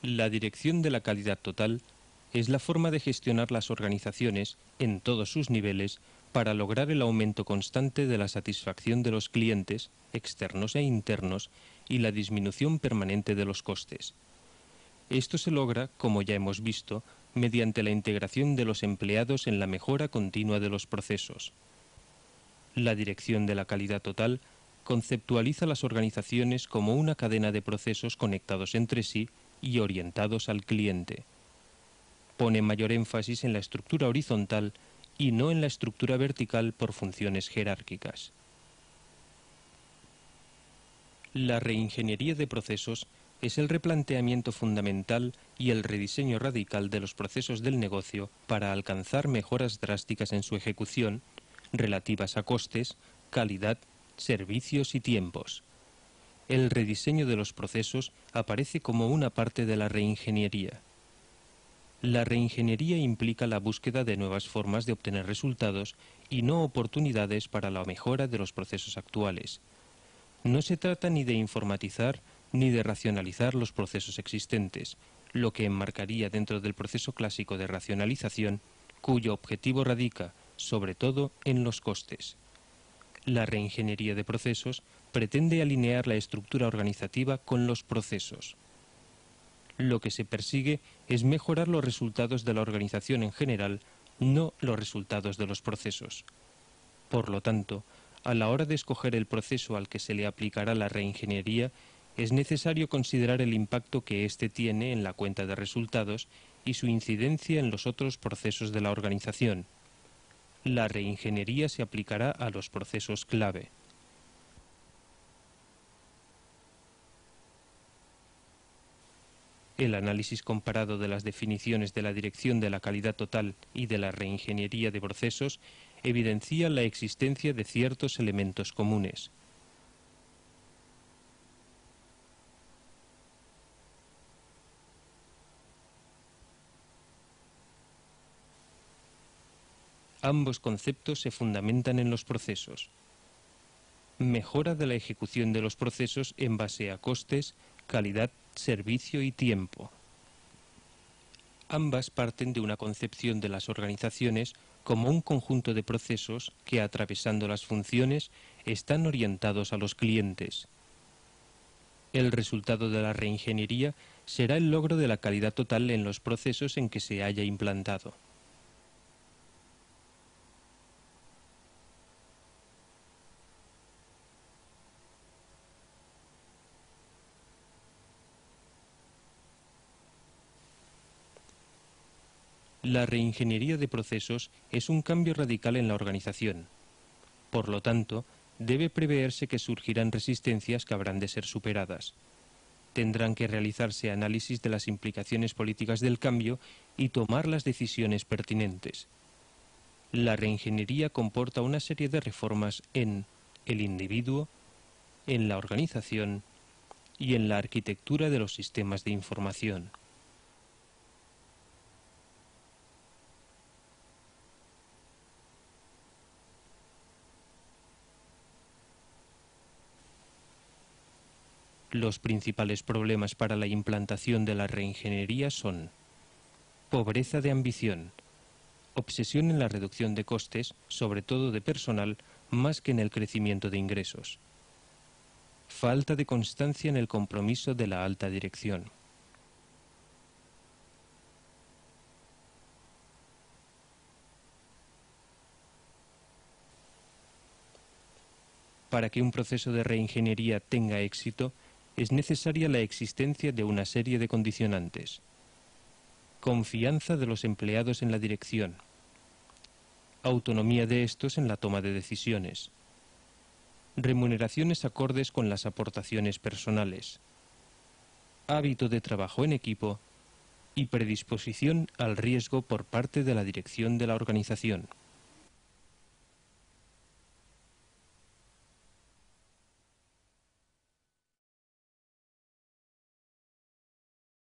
La dirección de la calidad total es la forma de gestionar las organizaciones en todos sus niveles para lograr el aumento constante de la satisfacción de los clientes, externos e internos, y la disminución permanente de los costes. Esto se logra, como ya hemos visto, mediante la integración de los empleados en la mejora continua de los procesos. La dirección de la calidad total conceptualiza las organizaciones como una cadena de procesos conectados entre sí y orientados al cliente. Pone mayor énfasis en la estructura horizontal y no en la estructura vertical por funciones jerárquicas. La reingeniería de procesos es el replanteamiento fundamental y el rediseño radical de los procesos del negocio para alcanzar mejoras drásticas en su ejecución, relativas a costes, calidad, servicios y tiempos. El rediseño de los procesos aparece como una parte de la reingeniería. La reingeniería implica la búsqueda de nuevas formas de obtener resultados y no oportunidades para la mejora de los procesos actuales. No se trata ni de informatizar ni de racionalizar los procesos existentes, lo que enmarcaría dentro del proceso clásico de racionalización, cuyo objetivo radica, sobre todo, en los costes. La reingeniería de procesos pretende alinear la estructura organizativa con los procesos. Lo que se persigue es mejorar los resultados de la organización en general, no los resultados de los procesos. Por lo tanto, a la hora de escoger el proceso al que se le aplicará la reingeniería, es necesario considerar el impacto que éste tiene en la cuenta de resultados y su incidencia en los otros procesos de la organización. La reingeniería se aplicará a los procesos clave. El análisis comparado de las definiciones de la dirección de la calidad total y de la reingeniería de procesos evidencia la existencia de ciertos elementos comunes. Ambos conceptos se fundamentan en los procesos. Mejora de la ejecución de los procesos en base a costes, calidad, servicio y tiempo. Ambas parten de una concepción de las organizaciones como un conjunto de procesos que, atravesando las funciones, están orientados a los clientes. El resultado de la reingeniería será el logro de la calidad total en los procesos en que se haya implantado. La reingeniería de procesos es un cambio radical en la organización. Por lo tanto, debe preverse que surgirán resistencias que habrán de ser superadas. Tendrán que realizarse análisis de las implicaciones políticas del cambio y tomar las decisiones pertinentes. La reingeniería comporta una serie de reformas en el individuo, en la organización y en la arquitectura de los sistemas de información. Los principales problemas para la implantación de la reingeniería son pobreza de ambición, obsesión en la reducción de costes, sobre todo de personal, más que en el crecimiento de ingresos, falta de constancia en el compromiso de la alta dirección. Para que un proceso de reingeniería tenga éxito, es necesaria la existencia de una serie de condicionantes. Confianza de los empleados en la dirección. Autonomía de estos en la toma de decisiones. Remuneraciones acordes con las aportaciones personales. Hábito de trabajo en equipo y predisposición al riesgo por parte de la dirección de la organización.